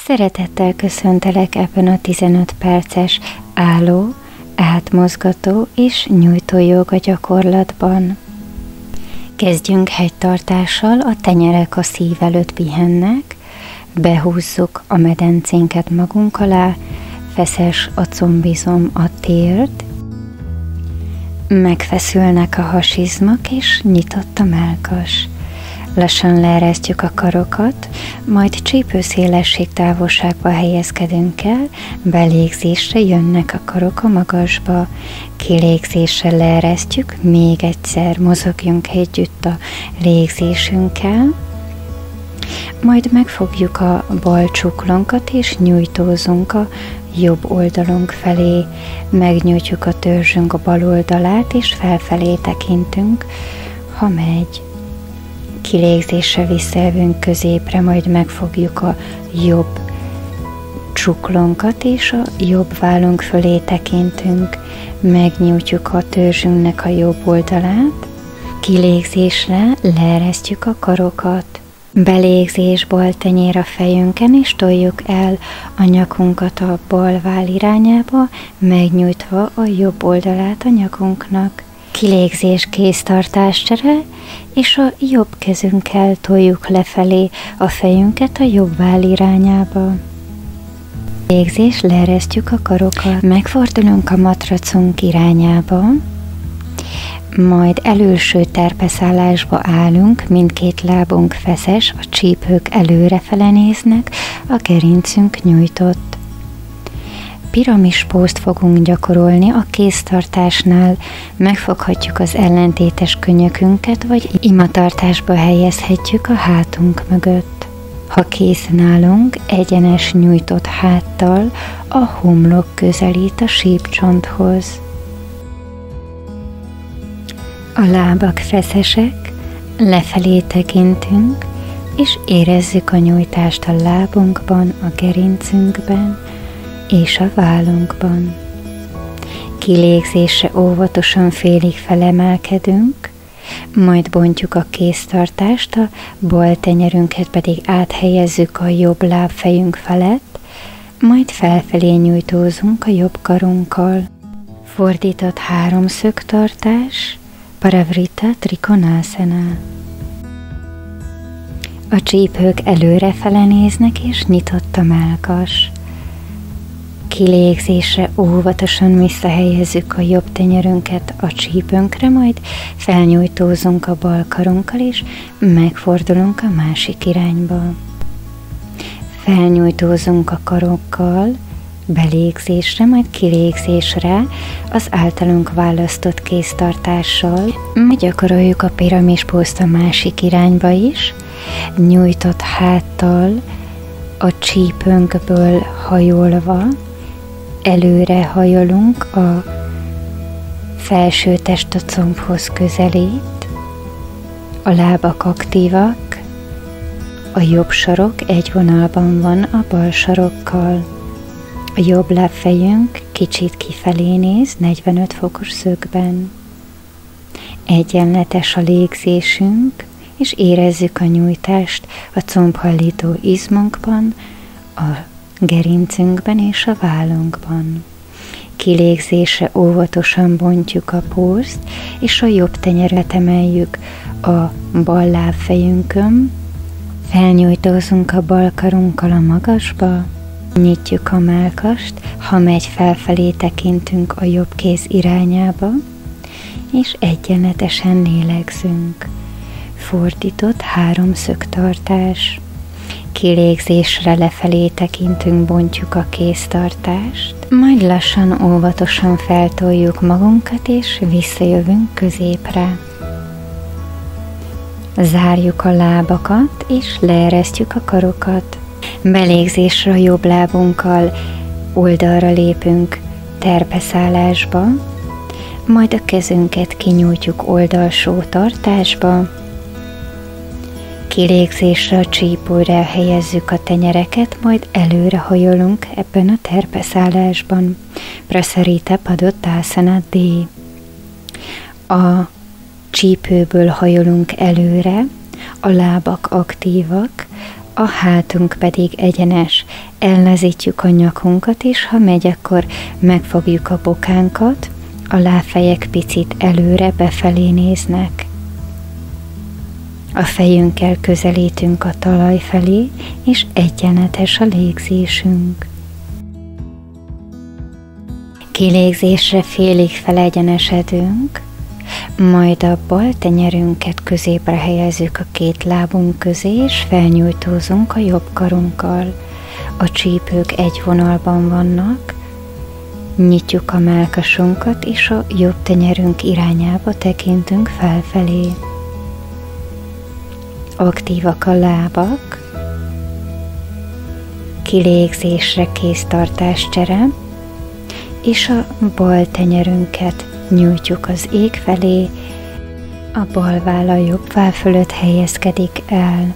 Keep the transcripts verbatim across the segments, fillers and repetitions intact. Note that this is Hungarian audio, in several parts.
Szeretettel köszöntelek ebben a tizenöt perces álló, átmozgató és nyújtó jóga gyakorlatban. Kezdjünk hegytartással, a tenyerek a szív előtt pihennek, behúzzuk a medencénket magunk alá, feszes a combizom, a térd, megfeszülnek a hasizmak és nyitott a mellkas. Lassan leeresztjük a karokat, majd csípőszélesség távolságba helyezkedünk el, belégzésre jönnek a karok a magasba, kilégzésre leeresztjük, még egyszer mozogjunk együtt a légzésünkkel, majd megfogjuk a bal csuklónkat és nyújtózunk a jobb oldalunk felé, megnyújtjuk a törzsünk a bal oldalát és felfelé tekintünk, ha megy. Kilégzésre visszajövünk középre, majd megfogjuk a jobb csuklónkat és a jobb vállunk fölé tekintünk, megnyújtjuk a törzsünknek a jobb oldalát, kilégzésre leeresztjük a karokat. Belégzés, bal tenyér a fejünken, és toljuk el a nyakunkat a bal váll irányába, megnyújtva a jobb oldalát a nyakunknak. Kilégzés, kéztartáscsere, és a jobb kezünkkel toljuk lefelé a fejünket a jobb váll irányába. Légzés, leeresztjük a karokat, megfordulunk a matracunk irányába, majd előső terpeszállásba állunk, mindkét lábunk feszes, a csípők előrefele néznek, a gerincünk nyújtott. Piramis pózt fogunk gyakorolni, a kéztartásnál megfoghatjuk az ellentétes könyökünket, vagy imatartásba helyezhetjük a hátunk mögött. Ha készen állunk, egyenes nyújtott háttal a homlok közelít a sípcsonthoz. A lábak feszesek, lefelé tekintünk, és érezzük a nyújtást a lábunkban, a gerincünkben és a vállunkban. Kilégzésre óvatosan félig felemelkedünk, majd bontjuk a kéztartást, a bal tenyerünket pedig áthelyezzük a jobb lábfejünk felett, majd felfelé nyújtózunk a jobb karunkkal. Fordított háromszögtartás, Parivrtta Trikonasana. A csípők előrefele néznek, és nyitott a mellkas. Kilégzésre óvatosan visszahelyezzük a jobb tenyerünket a csípőnkre, majd felnyújtózunk a bal karunkkal, és megfordulunk a másik irányba. Felnyújtózunk a karokkal, belégzésre, majd kilégzésre az általunk választott kéztartással. Gyakoroljuk a piramis pózt a másik irányba is, nyújtott háttal, a csípőnkből hajolva, előre hajolunk, a felső test a combhoz közelít, a lábak aktívak, a jobb sarok egy vonalban van a bal sarokkal. A jobb lábfejünk kicsit kifelé néz, negyvenöt fokos szögben. Egyenletes a légzésünk, és érezzük a nyújtást a combhajlító izmunkban, a gerincünkben és a vállunkban. Kilégzésre óvatosan bontjuk a pózt, és a jobb tenyeret emeljük a bal lábfejünkön, felnyújtózunk a bal karunkkal a magasba, nyitjuk a mellkast, ha megy felfelé tekintünk a jobb kéz irányába, és egyenletesen lélegzünk. Fordított háromszögtartás. Kilégzésre lefelé tekintünk, bontjuk a kéztartást, majd lassan, óvatosan feltoljuk magunkat, és visszajövünk középre. Zárjuk a lábakat, és leeresztjük a karokat. Belégzésre a jobb lábunkkal oldalra lépünk terpeszállásba, majd a kezünket kinyújtjuk oldalsó tartásba, kilégzésre a csípőre helyezzük a tenyereket, majd előre hajolunk ebben a terpeszállásban. Prasarita Padottasana D. A csípőből hajolunk előre, a lábak aktívak, a hátunk pedig egyenes. ellazítjuk a nyakunkat, és ha megy, akkor megfogjuk a bokánkat, a lábfejek picit előre befelé néznek. A fejünkkel közelítünk a talaj felé, és egyenletes a légzésünk. Kilégzésre félig felegyenesedünk, majd a bal tenyerünket középre helyezzük a két lábunk közé, és felnyújtózunk a jobb karunkkal. A csípők egy vonalban vannak, nyitjuk a mellkasunkat, és a jobb tenyerünk irányába tekintünk felfelé. Aktívak a lábak, kilégzésre kéztartáscsere, és a bal tenyerünket nyújtjuk az ég felé, a bal váll a jobb váll fölött helyezkedik el.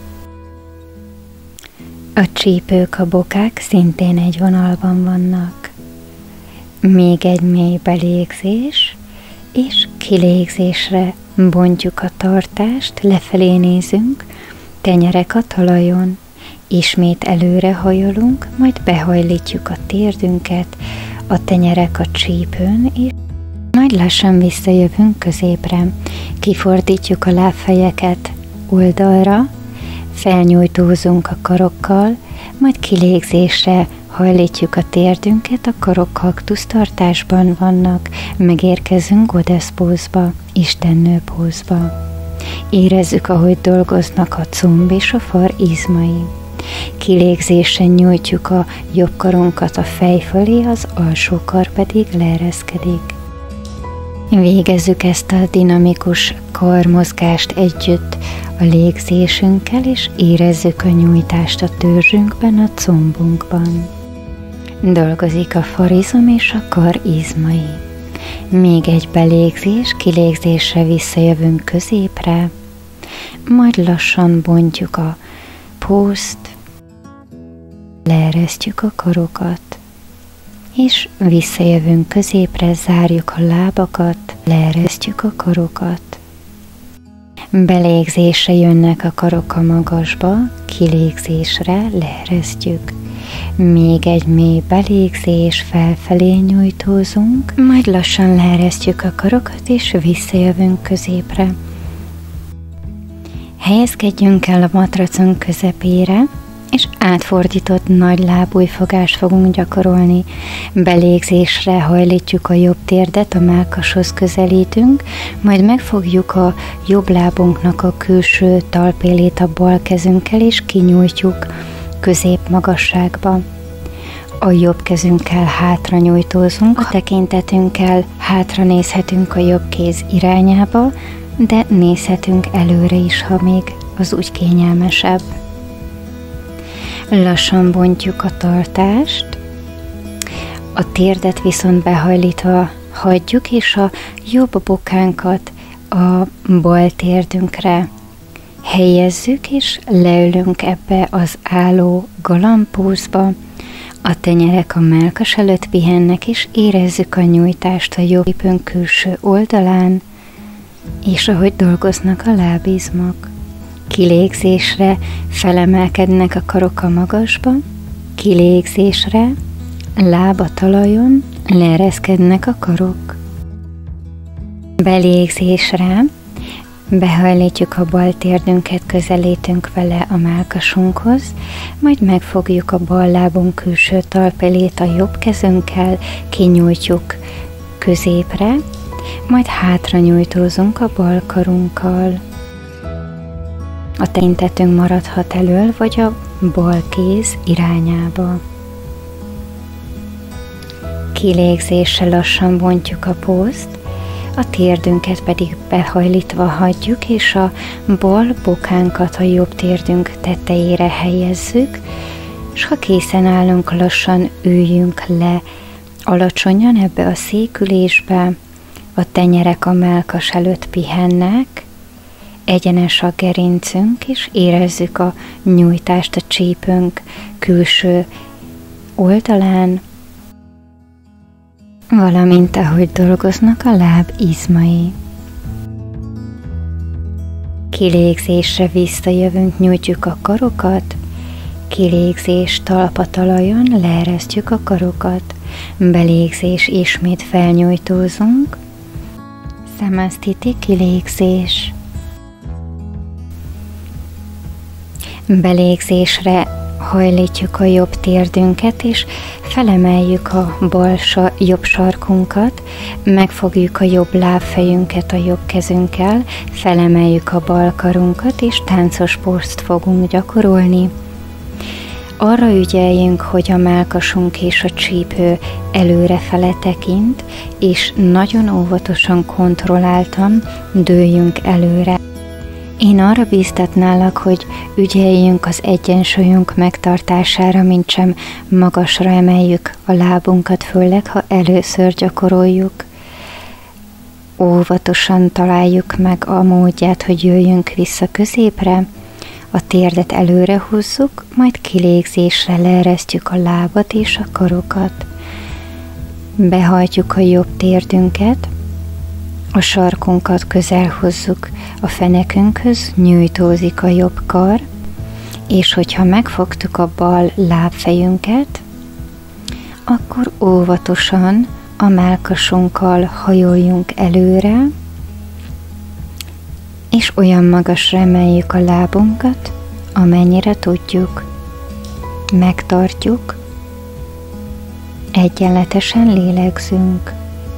A csípők, a bokák szintén egy vonalban vannak. Még egy mély belégzés, és kilégzésre bontjuk a tartást, lefelé nézünk, tenyerek a talajon, ismét előre hajolunk, majd behajlítjuk a térdünket, a tenyerek a csípőn, és majd lassan visszajövünk középre. Kifordítjuk a lábfejeket oldalra, felnyújtózunk a karokkal, majd kilégzésre hajlítjuk a térdünket, a karok kaktusztartásban vannak, megérkezünk Goddess pózba, istennő pózba. Érezzük, ahogy dolgoznak a comb és a far izmai. Kilégzésen nyújtjuk a jobb karunkat a fej fölé, az alsó kar pedig leereszkedik. Végezzük ezt a dinamikus karmozgást együtt a légzésünkkel, és érezzük a nyújtást a törzsünkben, a combunkban. Dolgozik a farizom és a kar izmai. Még egy belégzés, kilégzésre visszajövünk középre, majd lassan bontjuk a pózt, leeresztjük a karokat, és visszajövünk középre, zárjuk a lábakat, leeresztjük a karokat. Belégzésre jönnek a karok a magasba, kilégzésre leeresztjük. Még egy mély belégzés, felfelé nyújtózunk, majd lassan leeresztjük a karokat, és visszajövünk középre. Helyezkedjünk el a matracunk közepére, és átfordított nagy lábújfogást fogunk gyakorolni. Belégzésre hajlítjuk a jobb térdet, a mellkashoz közelítünk, majd megfogjuk a jobb lábunknak a külső talpélét a bal kezünkkel, és kinyújtjuk középmagasságba. A jobb kezünkkel hátra nyújtózunk, a tekintetünkkel hátra nézhetünk a jobb kéz irányába, de nézhetünk előre is, ha még az úgy kényelmesebb. Lassan bontjuk a tartást, a térdet viszont behajlítva hagyjuk, és a jobb bokánkat a bal térdünkre helyezzük, és leülünk ebbe az álló galambpózba. A tenyerek a mellkas előtt pihennek, és érezzük a nyújtást a jobb csípőnk külső oldalán, és ahogy dolgoznak a lábizmok. Kilégzésre felemelkednek a karok a magasba, kilégzésre láb a talajon, leereszkednek a karok. Belégzésre behajlítjuk a bal térdünket, közelítünk vele a mellkasunkhoz, majd megfogjuk a bal lábunk külső talpelét a jobb kezünkkel, kinyújtjuk középre, majd hátra nyújtózunk a bal karunkkal. A tekintetünk maradhat elől, vagy a bal kéz irányába. Kilégzéssel lassan bontjuk a pózt, a térdünket pedig behajlítva hagyjuk, és a bal bokánkat a jobb térdünk tetejére helyezzük, és ha készen állunk, lassan üljünk le alacsonyan ebbe a székülésbe, a tenyerek a mellkas előtt pihennek, egyenes a gerincünk, és érezzük a nyújtást a csípőnk külső oldalán, valamint ahogy dolgoznak a láb izmai. Kilégzésre visszajövünk, nyújtjuk a karokat, Kilégzés talpatalajon, leeresztjük a karokat. Belégzés, ismét felnyújtózunk. Samastiti, kilégzés. Belégzésre hajlítjuk a jobb térdünket, és felemeljük a bal jobb sarkunkat, megfogjuk a jobb lábfejünket a jobb kezünkkel, felemeljük a bal karunkat, és táncos pózt fogunk gyakorolni. Arra ügyeljünk, hogy a mellkasunk és a csípő előrefele tekint, és nagyon óvatosan, kontrolláltan dőljünk előre. Én arra bíztatnálak, hogy ügyeljünk az egyensúlyunk megtartására, mintsem magasra emeljük a lábunkat, főleg ha először gyakoroljuk. Óvatosan találjuk meg a módját, hogy jöjjünk vissza középre, a térdet előre húzzuk, majd kilégzésre leeresztjük a lábat és a karokat. Behajtjuk a jobb térdünket, a sarkunkat közel hozzuk a fenekünkhöz, nyújtózik a jobb kar, és hogyha megfogtuk a bal lábfejünket, akkor óvatosan a mellkasunkkal hajoljunk előre, és olyan magasra emeljük a lábunkat, amennyire tudjuk. Megtartjuk, egyenletesen lélegzünk.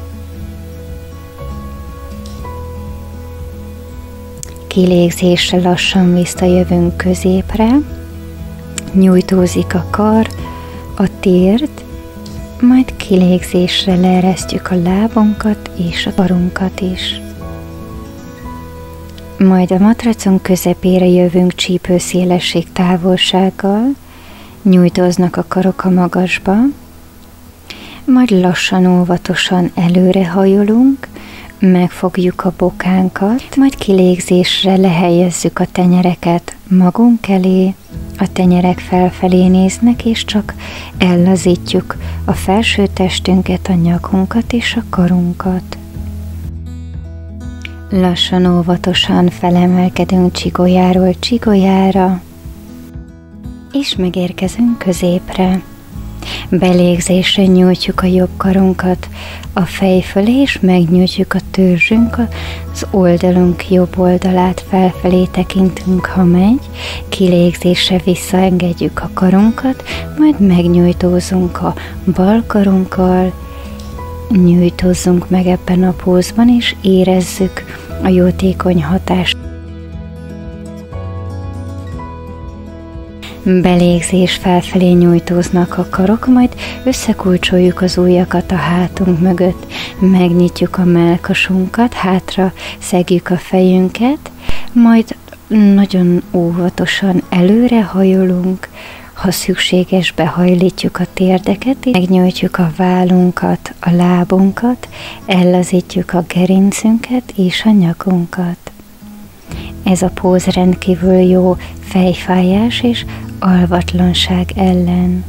Kilégzésre lassan visszajövünk középre, nyújtózik a kar, a térd, majd kilégzésre leeresztjük a lábunkat és a karunkat is. Majd a matracon közepére jövünk csípőszélesség távolsággal, nyújtóznak a karok a magasba, majd lassan, óvatosan előrehajolunk, megfogjuk a bokánkat, majd kilégzésre lehelyezzük a tenyereket magunk elé, a tenyerek felfelé néznek, és csak ellazítjuk a felső testünket, a nyakunkat és a karunkat. Lassan, óvatosan felemelkedünk csigolyáról csigolyára, és megérkezünk középre. Belégzésre nyújtjuk a jobb karunkat a fej fölé, és megnyújtjuk a törzsünk, az oldalunk jobb oldalát felfelé tekintünk, ha megy, kilégzésre visszaengedjük a karunkat, majd megnyújtózunk a bal karunkkal, nyújtózzunk meg ebben a pózban, és érezzük a jótékony hatást. Belégzés, felfelé nyújtóznak a karok, majd összekulcsoljuk az ujjakat a hátunk mögött, megnyitjuk a mellkasunkat, hátra szegjük a fejünket, majd nagyon óvatosan előre hajolunk, ha szükséges, behajlítjuk a térdeket, megnyújtjuk a vállunkat, a lábunkat, ellazítjuk a gerincünket és a nyakunkat. Ez a póz rendkívül jó fejfájás és alvatlanság ellen.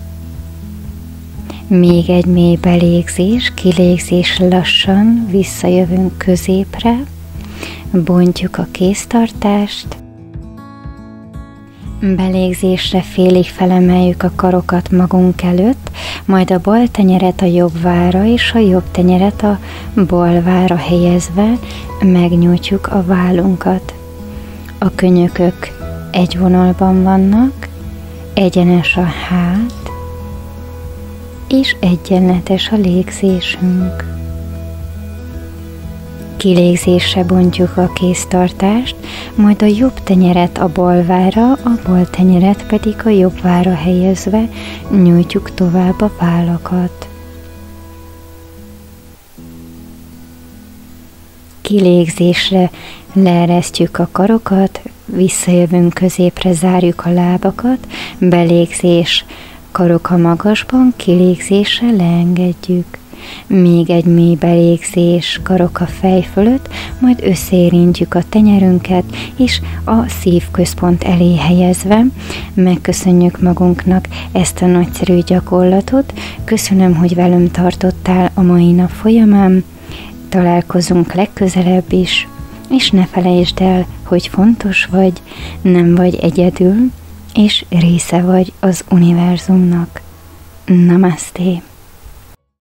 Még egy mély belégzés, kilégzés, lassan visszajövünk középre, bontjuk a kéztartást, belégzésre félig felemeljük a karokat magunk előtt, majd a bal tenyeret a jobb vára és a jobb tenyeret a bal vára helyezve megnyújtjuk a vállunkat. A könyökök egy vonalban vannak, egyenes a hát, és egyenletes a légzésünk. Kilégzésre bontjuk a kéztartást, majd a jobb tenyeret a bal vára, a bal tenyeret pedig a jobb vára helyezve nyújtjuk tovább a vállakat. Kilégzésre leeresztjük a karokat, visszajövünk középre, zárjuk a lábakat, belégzés, karok a magasban, kilégzésre leengedjük. Még egy mély belégzés, karok a fej fölött, majd összeérintjük a tenyerünket, és a szívközpont elé helyezve megköszönjük magunknak ezt a nagyszerű gyakorlatot. Köszönöm, hogy velem tartottál a mai nap folyamán, találkozunk legközelebb is, és ne felejtsd el, hogy fontos vagy, nem vagy egyedül, és része vagy az univerzumnak. Namaste!